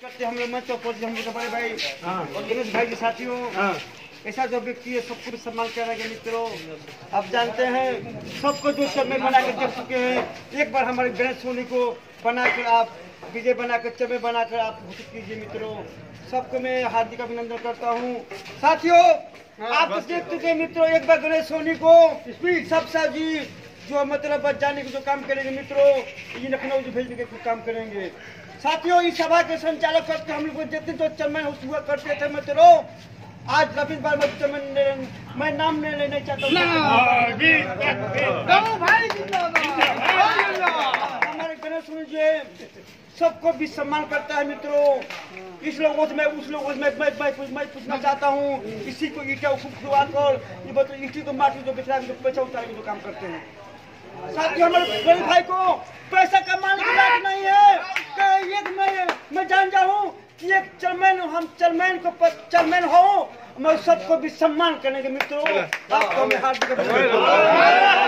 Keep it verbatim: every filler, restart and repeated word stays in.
करते हम लोग मंच पर हम लोग बड़े भाई और गणेश भाई के साथियों, ऐसा जो व्यक्ति है सबको भी सम्मान करेंगे मित्रों। आप जानते हैं सबको जो चम्मे बना कर दे चुके हैं, एक बार हमारे गणेश सोनी को बनाकर आप विजय बनाकर चम्मे बनाकर आप घोषित कीजिए मित्रों। सबको मैं हार्दिक अभिनंदन करता हूँ। साथियों आप तो देख चुके हैं मित्रों, एक बार गणेश सोनी को सब सा जी जो मतलब बच जाने के जो काम करेंगे मित्रों, ये लखनऊ जो भेजने के काम करेंगे। साथियों इस सभा के संचालक करके हम लोग जितने जो चम्मन हुआ करते थे मित्रों, आज रविवार में चम्मन मैं नाम नहीं लेना चाहता हूँ। हमारे गणेश जी सबको भी सम्मान करता है मित्रों। इस लोगों से मैं उस लोगों से मैं मैं, मैं, मैं पूछना चाहता हूँ, इसी को ईटा खुदवाकर ये बताओ ईटी को माटी जो बेचरा जो पैसा उतार के जो काम करते हैं। साथियों हमारे बड़े भाई को पैसा कमाने की बात नहीं है कि एक मैं मैं जान जाऊँ कि एक चेयरमैन हम चेयरमैन को चेयरमैन हो, मैं सबको भी सम्मान करेंगे मित्रों। आपको मैं हार्दिक